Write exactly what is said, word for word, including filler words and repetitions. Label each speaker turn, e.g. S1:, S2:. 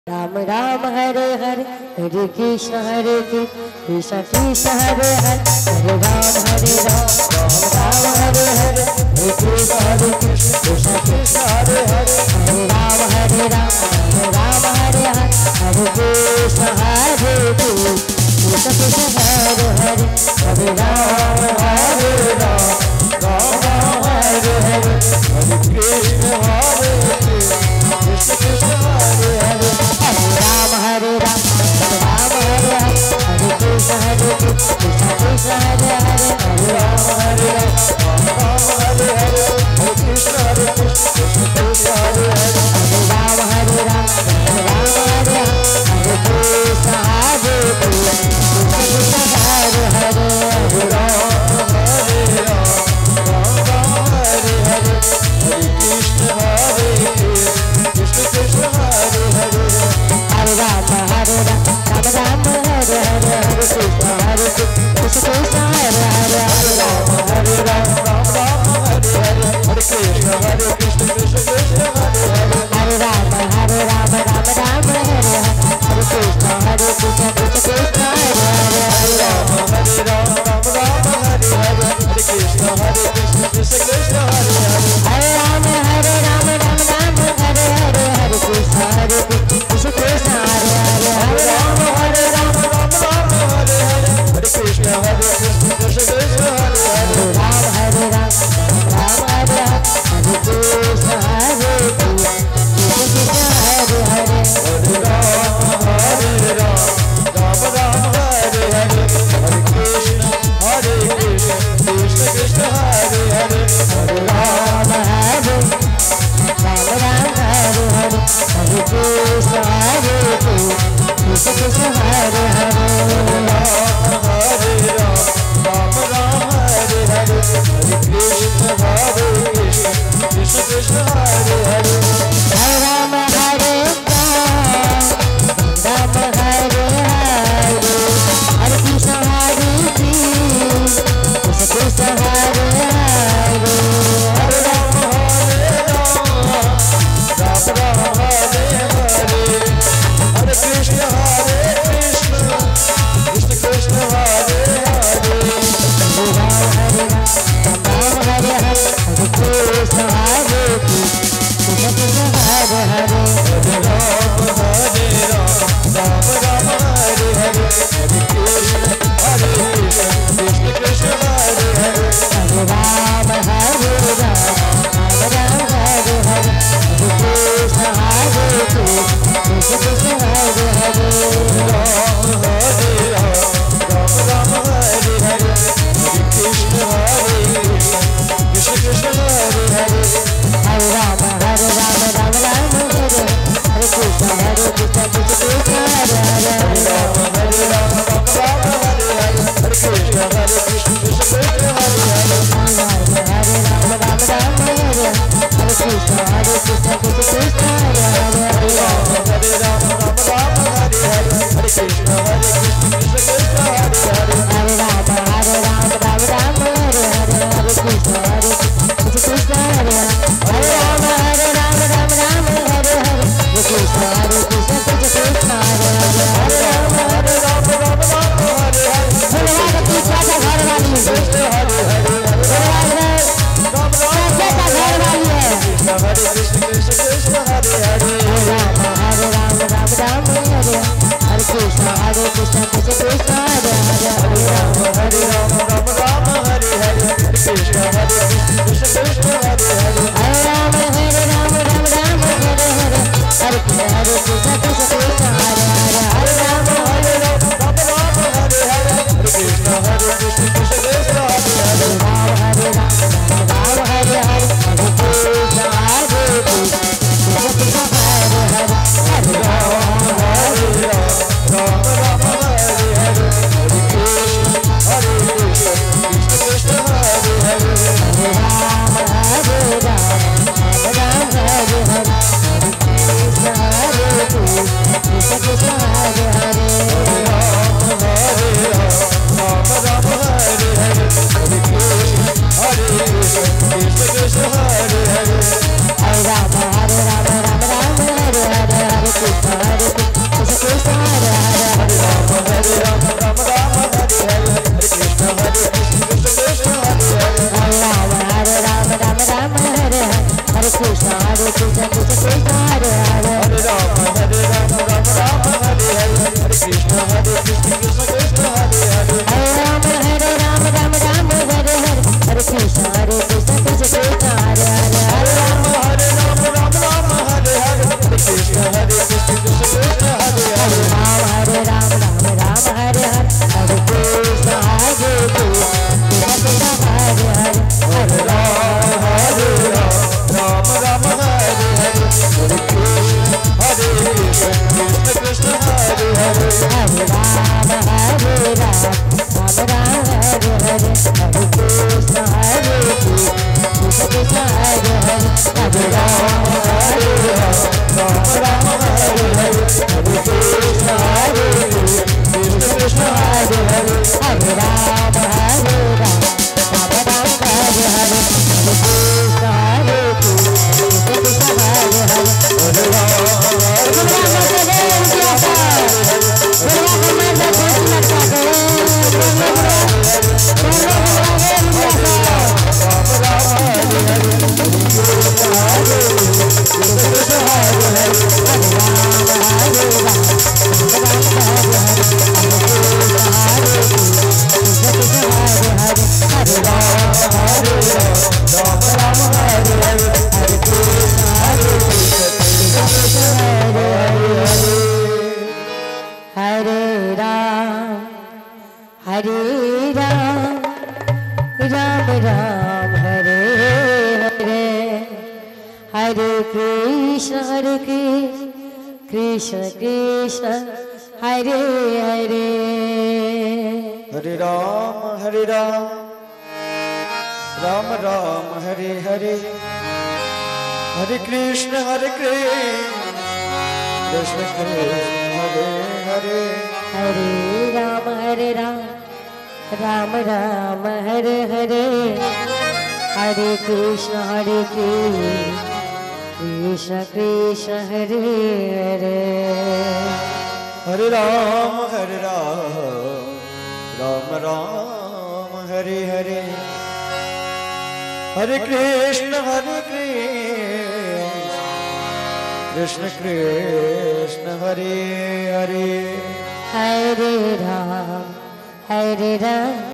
S1: राम राम हरे हरे हरे कृष्ण हरे कृष्ण कृष्ण कृष्ण हरे हरे हरे राम हरे राम राम राम हरे हरे हरे कृष्ण हरे कृष्ण कृष्ण कृष्ण हरे हरे हरे राम हरे राम राम हरे हरे हरे कृष्ण हरे कृष्ण कृष्ण कृष्ण हरे हरे हरे राम हरे राम राम राम हरे हरे हरे कृष्ण हरे कृष्ण कृष्ण हरे हरे हरे राम हरे राम राम हरे हरे हरे कृष्ण हरे कृष्ण कृष्ण कृष्ण हरे हरे हरे राम हरे राम राम हरे हरे हरे कृष्ण हरे कृष्ण कृष्ण कृष्ण हरे हरे हरे राम हरे राम राम हरे हरे हरे कृष्ण हरे कृष्ण कृष्ण कृष्ण हरे हरे हरे राम हरे राम राम राम हरे हरे हरे कृष्ण हरे कृष्ण कृष्ण कृष्ण हरे हरे हरे राम हरे राम राम राम हरे हरे हरे कृष्ण हरे कृष्ण कृष्ण हरे हरे हरे राम हरे राम राम राम हरे हरे हरे कृष्ण हरे कृष्ण कृष्ण कृष्ण हरे हरे हरे राम हरे राम राम राम हरे हरे हरे कृष्ण हरे कृष्ण कृष्ण कृष्ण हरे हरे हरे राम हरे राम राम राम हरे हरे हरे कृष्ण हरे कृष्ण कृष्ण कृष्ण हरे हरे हरे राम हरे राम राम राम हरे हरे हरे कृष्ण हरे कृष्ण कृष्ण हरे हरे हरे राम हरे राम राम राम हरे हरे हरे कृष्ण हरे कृष्ण कृष्ण कृष्ण हरे हरे राम हरे राम राम हरे हरे कृष्ण हरे कृष्ण कृष्ण हरे हरे हरे राम हरे राम राम राम हरे हरे हरे कृष्ण हरे कृष्ण कृष्ण कृष्ण हरे हरे हरे राम हरे राम राम हरे हरे हरे कृष्ण हरे कृष्ण कृष्ण हरे हरे राम हरे राम राम राम हरे हरे हरे कृष्ण हरे कृष्ण कृष्ण कृष्ण हरे हरे हरे राम हरे राम राम हरे हरे हरे कृष्ण हरे कृष्ण कृष्ण हरे हरे हरे राम हरे राम राम राम हरे हरे हरे कृष्ण हरे कृष्ण कृष्ण कृष्ण हरे हरे हरे राम हरे राम राम हरे हरे हरे कृष्ण हरे कृष्ण कृष्ण हरे हरे हरे राम हरे राम राम राम हरे हरे हरे कृष्ण हरे कृष्ण कृष्ण कृष्ण हरे हरे हरे राम हरे राम राम हरे हरे हरे कृष्ण हरे कृष्ण कृष्ण हरे हरे राम हरे राम राम राम हरे हरे हरे कृष्ण हरे कृष्ण कृष्ण हरे हरे हरे राम हरे राम राम राम हरे हरे कृष्ण हरे कृष्ण कृष्ण कृष्ण हरे हरे हरे राम हरे राम राम राम हरे हरे हरे कृष्ण हरे कृष्ण कृष्ण कृष्ण हरे हरे हरे राम राम राम हरे हरे कृष्ण हरे कृष्ण कृष्ण कृष्ण हरे हरे हरे राम हरे राम राम राम हरे हरे हरे कृष्ण हरे कृष्ण कृष्ण कृष्ण हरे हरे हरे राम हरे राम राम राम हरे हरे हरे कृष्ण हरे कृष्ण कृष्ण हरे हरे राम हरे राम राम राम हरे हरे हरे कृष्ण हरे कृष्ण कृष्ण कृष्ण हरे हरे हरे राम हरे राम राम राम हरे हरे धन्यवाद कृष्ण का घर वाली कृष्ण हरे हरे धन्यवाद राम राम का घर वाली है कृष्ण हरे कृष्ण कृष्ण कृष्ण हरे हरे राम हरे राम राम राम हरे हरे कृष्ण हरे कृष्ण कृष्ण कृष्ण हरे हरे हरे राम हरे राम राम राम हरे हरे हरे कृष्ण हरे कृष्ण कृष्ण कृष्ण हरे हरे हरे राम हरे राम राम राम हरे हरे हरे कृष्ण हरे कृष्ण कृष्ण कृष्ण हरे हरे हरे राम हरे राम राम राम हरे हरे हरे कृष्ण हरे कृष्ण कृष्ण कृष्ण हरे हरे राम हरे राम राम हरे हरे हरे कृष्ण हरे कृष्ण कृष्ण हरे हरे हरे राम हरे राम राम राम हरे हरे हरे कृष्ण हरे कृष्ण कृष्ण कृष्ण हरे हरे हरे राम हरे राम राम राम हरे हरे हरे कृष्ण हरे कृष्ण कृष्ण हरे हरे हरे राम हरे राम राम राम हरे हरे हरे कृष्ण
S2: हरे कृष्ण कृष्ण कृष्ण हरे हरे
S1: हरे राम हरे राम राम राम हरे हरे हरे कृष्ण हरे कृष्ण कृष्ण कृष्ण हरे हरे
S2: हरे राम हरे राम राम राम हरे हरे हरे कृष्ण हरे कृष्ण कृष्ण कृष्ण हरे हरे
S1: राम हरे राम राम राम हरे हरे हरे कृष्ण हरे कृष्ण कृष्ण हरे हरे
S2: हरे राम हरे राम राम राम हरे हरे हरे कृष्ण हरे कृष्ण कृष्ण कृष्ण हरे हरे
S1: हरे राम हरे राम राम राम हरे हरे हरे कृष्ण हरे कृष्ण कृष्ण कृष्ण हरे हरे हरे राम हरे राम
S2: राम राम हरे हरे हरे कृष्ण हरे कृष्ण कृष्ण कृष्ण हरे हरे
S1: हरे राम हरे राम राम राम हरे हरे हरे कृष्ण हरे कृष्ण कृष्ण कृष्ण हरे हरे
S2: हरे राम हरे
S1: हरे राम हरे राम राम राम हरे हरे हरे कृष्ण हरे कृष्ण कृष्ण कृष्ण हरे हरे
S2: हरे राम हरे राम राम राम हरे हरे हरे कृष्ण हरे कृष्ण कृष्ण कृष्ण हरे हरे
S1: हरे राम हरे राम राम राम हरे हरे हरे कृष्ण हरे कृष्ण कृष्ण कृष्ण हरे हरे
S2: हरे राम हरे राम राम राम हरे हरे हरे कृष्ण हरे कृष्ण कृष्ण कृष्ण हरे हरे
S1: हरे राम हरे राम